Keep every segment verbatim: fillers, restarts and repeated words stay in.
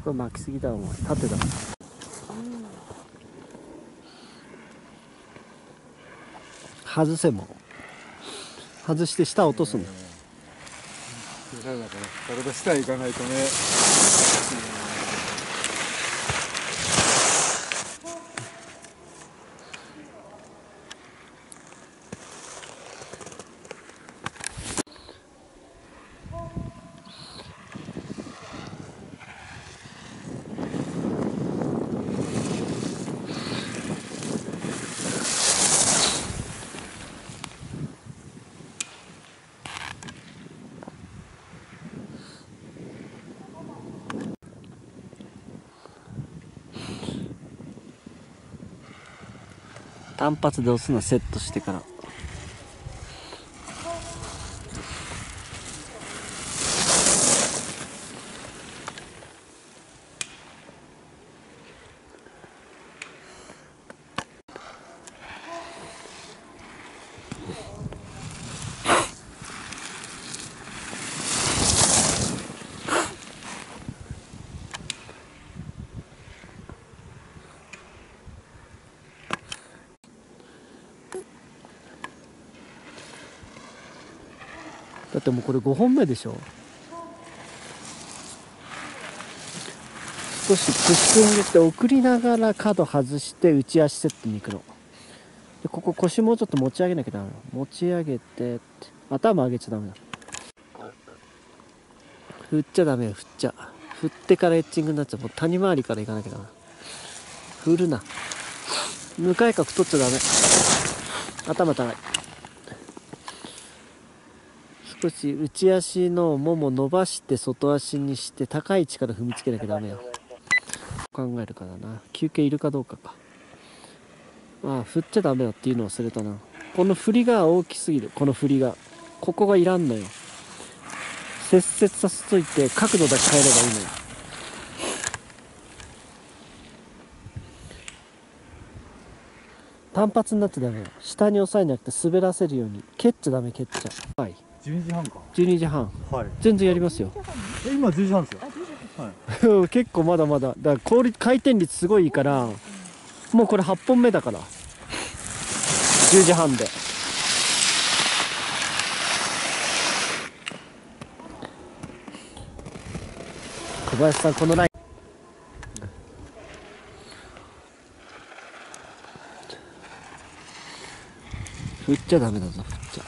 これ巻きすぎだお前、縦だ。外せも外して下落とすんだ。 だから体下へ行かないとね。 単発で押すのセットしてから。だってもうこれごほんめでしょ。少しプッシングして送りながら角外して内足セットに行くので、ここ腰もうちょっと持ち上げなきゃダメだ。持ち上げてって頭上げちゃダメだ。振っちゃダメよ。振っちゃ振ってからエッチングになっちゃう。もう谷回りから行かなきゃダメ。振るな。向かい角取っちゃダメ。頭高い。少し内足のもも伸ばして外足にして高い位置から踏みつけなきゃダメよ。考えるからな。休憩いるかどうかか。ああ、振っちゃダメよっていうの忘れたな。この振りが大きすぎる。この振りがここがいらんのよ。接接させといて角度だけ変えればいいのよ。単発になっちゃダメよ。下に押さえなくて滑らせるように蹴っちゃダメ。蹴っちゃはい。 じゅうにじはんか。 じゅうにじはん。 はい。 全然やりますよ。 え、今じゅうじはんですよ。 はい。結構まだまだ。だから効率回転率すごいいいから、もうこれはっぽんめだから。じゅうじはんで。小林さんこのライン。振っちゃダメだぞ。振っちゃ。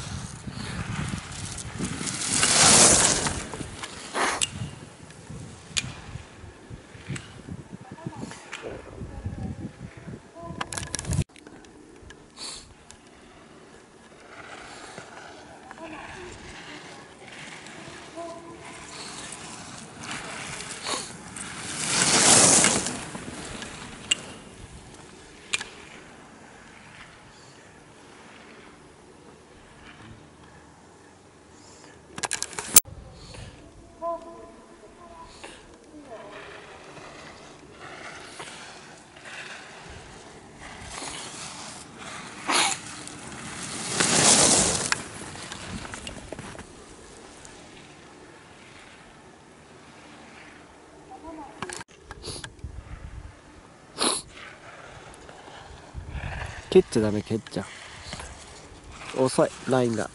蹴っちゃダメ。蹴っちゃ遅いラインが。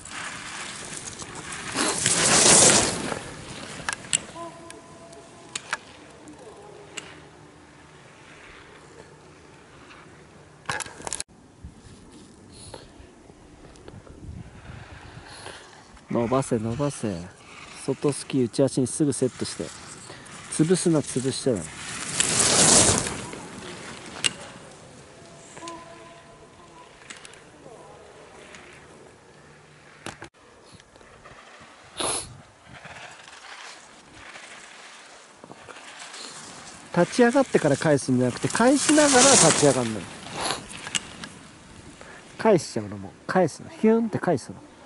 伸ばせ伸ばせ。外スキー内足にすぐセットして潰すな。潰しちゃダメ。立ち上がってから返すんじゃなくて、返しながら立ち上がるのよ。返しちゃうのも返すの。ヒューンって返すの。